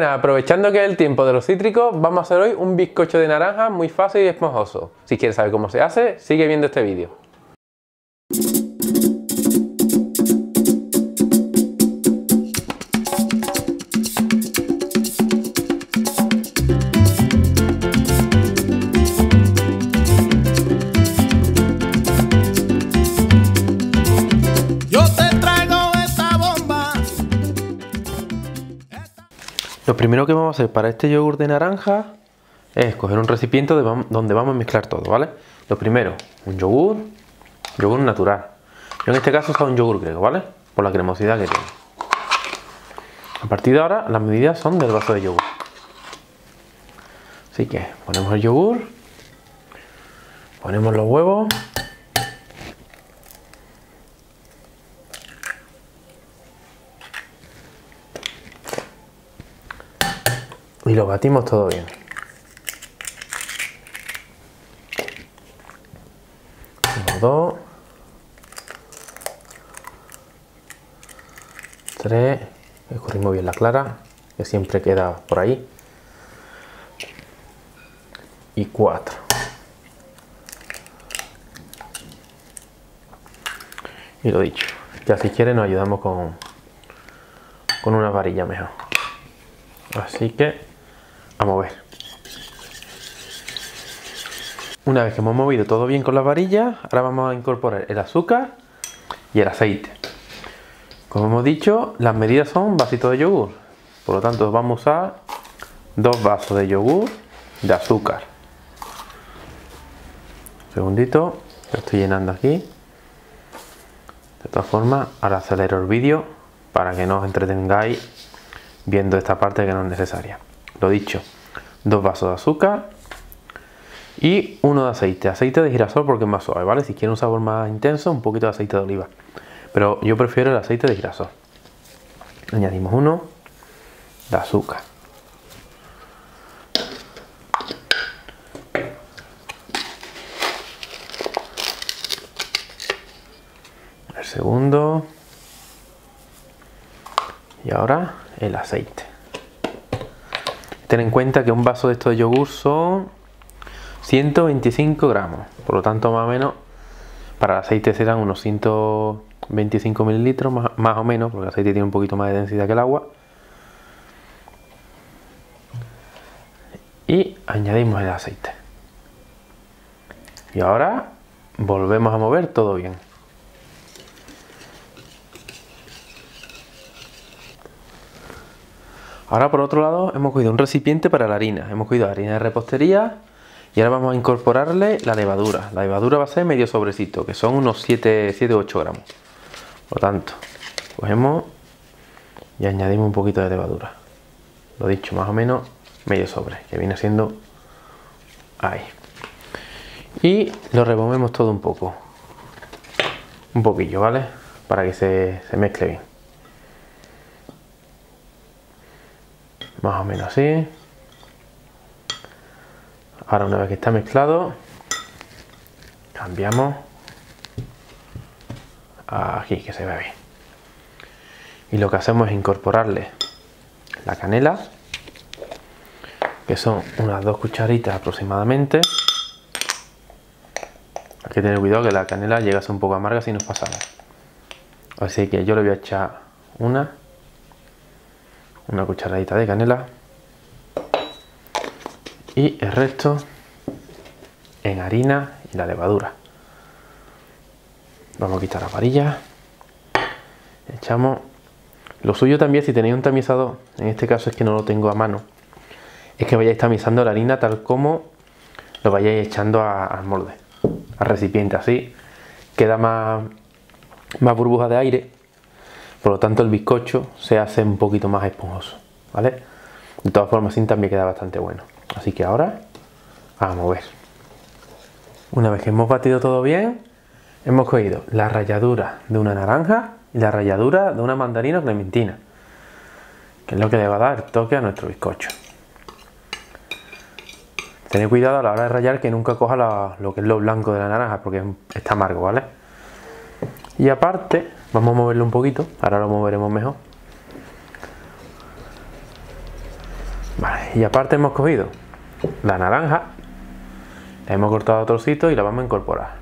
Buenas, aprovechando que es el tiempo de los cítricos, vamos a hacer hoy un bizcocho de naranja muy fácil y esponjoso. Si quieres saber cómo se hace, sigue viendo este vídeo. Lo primero que vamos a hacer para este yogur de naranja es coger un recipiente donde vamos a mezclar todo, ¿vale? Lo primero, un yogur natural. Yo en este caso he usado un yogur griego, ¿vale? Por la cremosidad que tiene. A partir de ahora, las medidas son del vaso de yogur. Así que ponemos el yogur, ponemos los huevos. Y lo batimos todo bien. Uno, dos, tres. Escurrimos bien la clara, que siempre queda por ahí. Y 4. Y lo dicho. Ya si quiere nos ayudamos con una varilla mejor. Así que a mover. Una vez que hemos movido todo bien con la varilla, ahora vamos a incorporar el azúcar y el aceite. Como hemos dicho, las medidas son un vasito de yogur. Por lo tanto, vamos a usar 2 vasos de yogur de azúcar. Un segundito, lo estoy llenando aquí. De todas formas, ahora acelero el vídeo para que no os entretengáis viendo esta parte que no es necesaria. Lo dicho, 2 vasos de azúcar y 1 de aceite de girasol porque es más suave, ¿vale? Si quieren un sabor más intenso, un poquito de aceite de oliva, pero yo prefiero el aceite de girasol. Añadimos 1 de azúcar. El segundo. Y ahora el aceite. Ten en cuenta que un vaso de estos de yogur son 125 gramos. Por lo tanto, más o menos, para el aceite serán unos 125 mililitros, más o menos, porque el aceite tiene un poquito más de densidad que el agua. Y añadimos el aceite. Y ahora volvemos a mover todo bien. Ahora por otro lado hemos cogido un recipiente para la harina. Hemos cogido harina de repostería y ahora vamos a incorporarle la levadura. La levadura va a ser medio sobrecito, que son unos 7-8 gramos. Por lo tanto, cogemos y añadimos un poquito de levadura. Lo dicho, más o menos medio sobre, que viene siendo ahí. Y lo removemos todo un poco. Un poquillo, ¿vale? Para que se mezcle bien. Más o menos así. Ahora una vez que está mezclado, cambiamos aquí, que se vea bien. Y lo que hacemos es incorporarle la canela, que son unas 2 cucharitas aproximadamente. Hay que tener cuidado que la canela llega a ser un poco amarga si nos pasamos. Así que yo le voy a echar una cucharadita de canela y el resto en harina y la levadura. Vamos a quitar la varilla, echamos. Lo suyo también, si tenéis un tamizador, en este caso es que no lo tengo a mano, es que vayáis tamizando la harina tal como lo vayáis echando al molde, al recipiente, así queda más burbuja de aire. Por lo tanto el bizcocho se hace un poquito más esponjoso, ¿vale? De todas formas así también queda bastante bueno. Así que ahora a mover. Una vez que hemos batido todo bien, hemos cogido la ralladura de una naranja y la ralladura de una mandarina o clementina, que es lo que le va a dar el toque a nuestro bizcocho. Tened cuidado a la hora de rallar que nunca coja lo que es lo blanco de la naranja, porque está amargo, ¿vale? Y aparte, vamos a moverlo un poquito, ahora lo moveremos mejor. Y aparte hemos cogido la naranja, la hemos cortado a trocitos y la vamos a incorporar.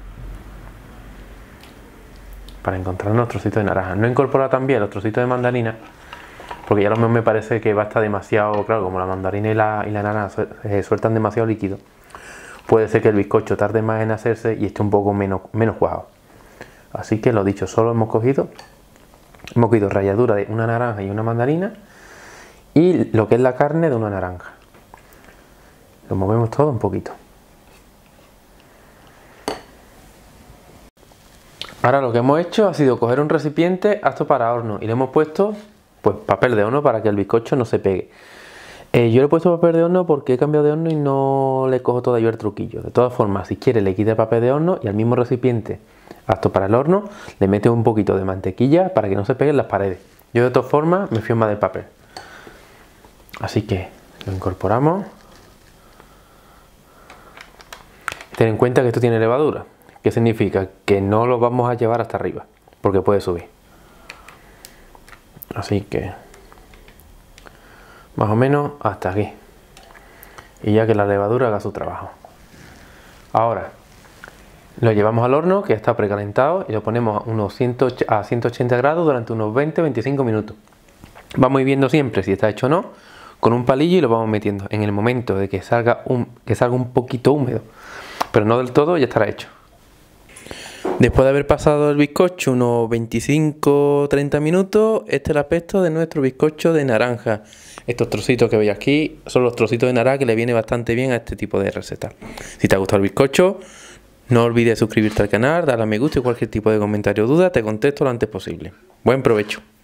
Para encontrar los trocitos de naranja. No incorpora también los trocitos de mandarina, porque ya lo mejor me parece que va a estar demasiado, claro, como la mandarina y la naranja sueltan demasiado líquido. Puede ser que el bizcocho tarde más en hacerse y esté un poco menos cuajado. Así que lo dicho, solo hemos cogido ralladura de una naranja y una mandarina y lo que es la carne de una naranja. Lo movemos todo un poquito. Ahora lo que hemos hecho ha sido coger un recipiente apto para horno y le hemos puesto pues papel de horno para que el bizcocho no se pegue. Yo le he puesto papel de horno porque he cambiado de horno y no le cojo todavía el truquillo. De todas formas, si quiere le quita el papel de horno y al mismo recipiente apto para el horno le mete un poquito de mantequilla para que no se peguen las paredes. Yo de todas formas me fío más del papel. Así que lo incorporamos. Ten en cuenta que esto tiene levadura. ¿Qué significa? Que no lo vamos a llevar hasta arriba porque puede subir. Así que más o menos hasta aquí. Y ya que la levadura haga su trabajo. Ahora lo llevamos al horno que ya está precalentado y lo ponemos a 180 grados durante unos 20-25 minutos. Vamos a ir viendo siempre si está hecho o no con un palillo y lo vamos metiendo. En el momento de que salga un poquito húmedo, pero no del todo, ya estará hecho. Después de haber pasado el bizcocho unos 25-30 minutos, este es el aspecto de nuestro bizcocho de naranja. Estos trocitos que veis aquí son los trocitos de naranja que le viene bastante bien a este tipo de receta. Si te ha gustado el bizcocho, no olvides suscribirte al canal, darle a me gusta y cualquier tipo de comentario o duda te contesto lo antes posible. Buen provecho.